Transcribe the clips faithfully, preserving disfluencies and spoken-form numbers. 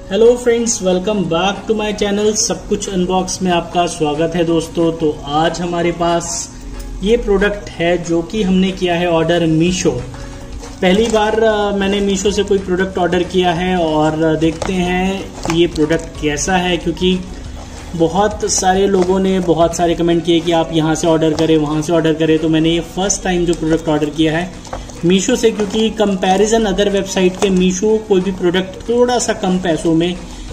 Hello friends, welcome back to my channel. सब कुछ unbox में आपका स्वागत है दोस्तों। तो आज हमारे पास ये प्रोडक्ट है जो कि हमने किया है ऑर्डर मीशो। पहली बार मैंने मीशो से कोई प्रोडक्ट ऑर्डर किया है और देखते हैं ये प्रोडक्ट कैसा है, क्योंकि बहुत सारे लोगों ने बहुत सारे कमेंट किए कि आप यहाँ से ऑर्डर करें, वहाँ से ऑर्डर करें। तो मैंने ये फर्स्ट टाइम जो प्रोडक्ट ऑर्डर किया है मीशो से, क्योंकि कंपैरिजन अदर वेबसाइट के मीशो कोई भी प्रोडक्ट थोड़ा सा कम पैसों में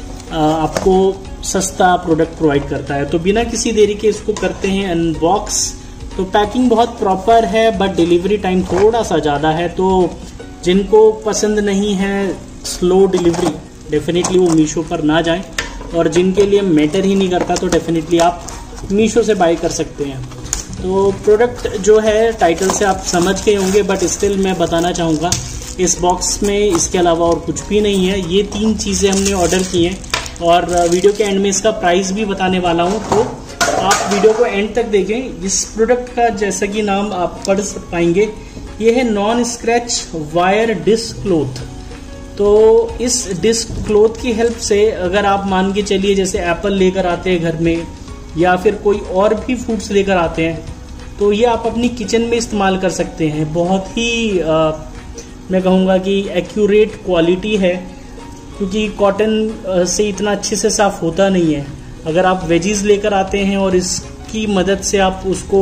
आपको सस्ता प्रोडक्ट प्रोवाइड करता है। तो बिना किसी देरी के इसको करते हैं अनबॉक्स। तो पैकिंग बहुत प्रॉपर है बट डिलीवरी टाइम थोड़ा सा ज़्यादा है। तो जिनको पसंद नहीं है स्लो डिलीवरी, डेफिनेटली वो मीशो पर ना जाएं, और जिनके लिए मैटर ही नहीं करता तो डेफिनेटली आप मीशो से बाय कर सकते हैं। तो प्रोडक्ट जो है टाइटल से आप समझ गए होंगे, बट स्टिल मैं बताना चाहूँगा इस बॉक्स में इसके अलावा और कुछ भी नहीं है। ये तीन चीज़ें हमने ऑर्डर की हैं और वीडियो के एंड में इसका प्राइस भी बताने वाला हूँ, तो आप वीडियो को एंड तक देखें। इस प्रोडक्ट का जैसा कि नाम आप पढ़ पाएंगे, ये है non scratch wire disc cloth. तो इस डिस्क क्लॉथ की हेल्प से अगर आप मान के चलिए जैसे एप्पल लेकर आते हैं घर में या फिर कोई और भी फ्रूट्स लेकर आते हैं, तो ये आप अपनी किचन में इस्तेमाल कर सकते हैं। बहुत ही आ, मैं कहूँगा कि एक्यूरेट क्वालिटी है, क्योंकि कॉटन से इतना अच्छे से साफ़ होता नहीं है। अगर आप वेजीज लेकर आते हैं और इसकी मदद से आप उसको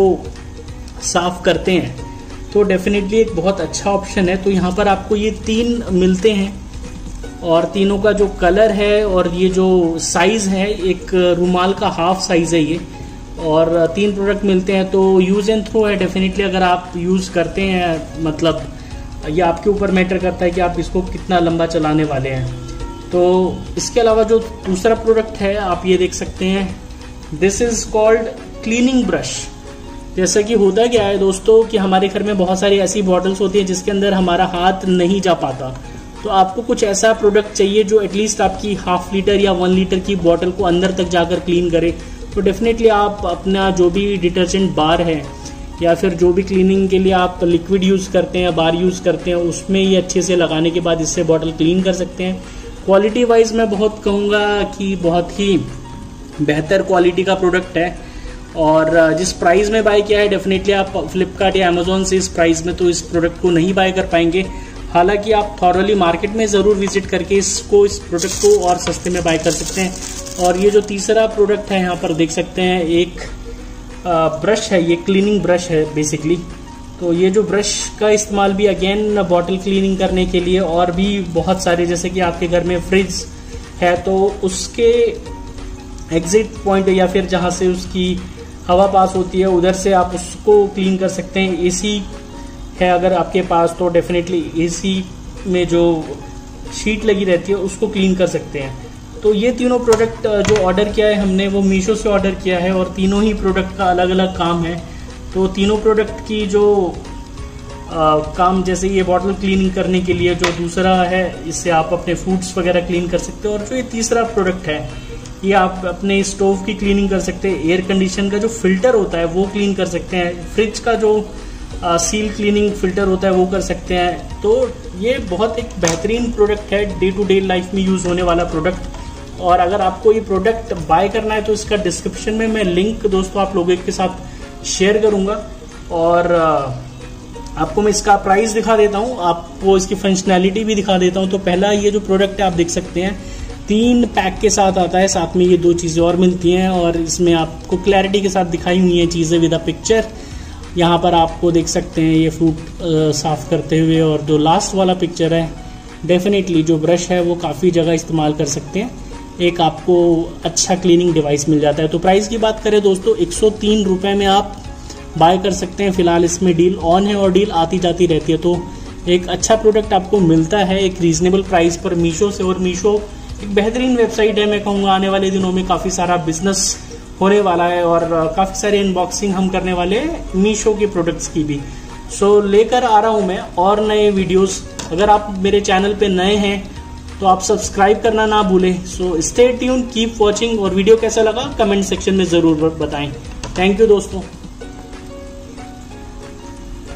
साफ़ करते हैं तो डेफिनेटली एक बहुत अच्छा ऑप्शन है। तो यहाँ पर आपको ये तीन मिलते हैं और तीनों का जो कलर है और ये जो साइज़ है, एक रुमाल का हाफ साइज़ है ये, और तीन प्रोडक्ट मिलते हैं। तो यूज़ एंड थ्रो है डेफिनेटली। अगर आप यूज़ करते हैं, मतलब ये आपके ऊपर मैटर करता है कि आप इसको कितना लंबा चलाने वाले हैं। तो इसके अलावा जो दूसरा प्रोडक्ट है आप ये देख सकते हैं, this is called cleaning brush. जैसा कि होता क्या है दोस्तों कि हमारे घर में बहुत सारी ऐसी बॉटल्स होती हैं जिसके अंदर हमारा हाथ नहीं जा पाता। तो आपको कुछ ऐसा प्रोडक्ट चाहिए जो एटलीस्ट आपकी हाफ लीटर या वन लीटर की बॉटल को अंदर तक जाकर क्लीन करे। तो डेफिनेटली आप अपना जो भी डिटर्जेंट बार है या फिर जो भी क्लीनिंग के लिए आप लिक्विड यूज़ करते हैं, बार यूज़ करते हैं, उसमें ये अच्छे से लगाने के बाद इससे बॉटल क्लीन कर सकते हैं। क्वालिटी वाइज मैं बहुत कहूँगा कि बहुत ही बेहतर क्वालिटी का प्रोडक्ट है। और जिस प्राइस में बाय किया है डेफिनेटली आप फ्लिपकार्ट या अमेजोन से इस प्राइस में तो इस प्रोडक्ट को नहीं बाय कर पाएंगे। हालांकि आप थॉरली मार्केट में ज़रूर विजिट करके इसको इस प्रोडक्ट को और सस्ते में बाय कर सकते हैं। और ये जो तीसरा प्रोडक्ट है यहाँ पर देख सकते हैं, एक ब्रश है, ये क्लीनिंग ब्रश है बेसिकली। तो ये जो ब्रश का इस्तेमाल भी अगेन बॉटल क्लीनिंग करने के लिए, और भी बहुत सारे, जैसे कि आपके घर में फ्रिज है तो उसके एग्जिट पॉइंट या फिर जहाँ से उसकी हवा पास होती है उधर से आप उसको क्लीन कर सकते हैं। एसी है अगर आपके पास तो डेफिनेटली एसी में जो शीट लगी रहती है उसको क्लीन कर सकते हैं। तो ये तीनों प्रोडक्ट जो ऑर्डर किया है हमने वो मीशो से ऑर्डर किया है, और तीनों ही प्रोडक्ट का अलग अलग काम है। तो तीनों प्रोडक्ट की जो आ, काम, जैसे ये बॉटल क्लीनिंग करने के लिए जो दूसरा है, इससे आप अपने फूड्स वगैरह क्लीन कर सकते हो। और जो ये तीसरा प्रोडक्ट है ये आप अपने स्टोव की क्लीनिंग कर सकते हैं। एयर कंडीशन का जो फिल्टर होता है वो क्लीन कर सकते हैं। फ्रिज का जो आ, सील क्लीनिंग फिल्टर होता है वो कर सकते हैं। तो ये बहुत एक बेहतरीन प्रोडक्ट है, डे टू डे लाइफ में यूज़ होने वाला प्रोडक्ट। और अगर आपको ये प्रोडक्ट बाय करना है तो इसका डिस्क्रिप्शन में मैं लिंक दोस्तों आप लोगों के साथ शेयर करूंगा, और आपको मैं इसका प्राइस दिखा देता हूँ, आपको इसकी फंक्शनैलिटी भी दिखा देता हूँ। तो पहला ये जो प्रोडक्ट है आप देख सकते हैं, तीन पैक के साथ आता है, साथ में ये दो चीज़ें और मिलती हैं, और इसमें आपको क्लैरिटी के साथ दिखाई हुई हैं चीज़ें विद अ पिक्चर। यहाँ पर आपको देख सकते हैं ये फ्रूट साफ़ करते हुए, और जो लास्ट वाला पिक्चर है डेफिनेटली जो ब्रश है वो काफ़ी जगह इस्तेमाल कर सकते हैं। एक आपको अच्छा क्लीनिंग डिवाइस मिल जाता है। तो प्राइस की बात करें दोस्तों, एक सौ तीन रुपये में आप बाय कर सकते हैं। फिलहाल इसमें डील ऑन है और डील आती जाती रहती है। तो एक अच्छा प्रोडक्ट आपको मिलता है एक रीजनेबल प्राइस पर मीशो से। और मीशो एक बेहतरीन वेबसाइट है, मैं कहूँगा आने वाले दिनों में काफ़ी सारा बिजनेस होने वाला है, और काफ़ी सारे अनबॉक्सिंग हम करने वाले हैं मीशो के प्रोडक्ट्स की भी। सो लेकर आ रहा हूँ मैं और नए वीडियोस। अगर आप मेरे चैनल पे नए हैं तो आप सब्सक्राइब करना ना भूलें। So stay tune, keep watching, और वीडियो कैसा लगा कमेंट सेक्शन में ज़रूर बताएं। थैंक यू दोस्तों।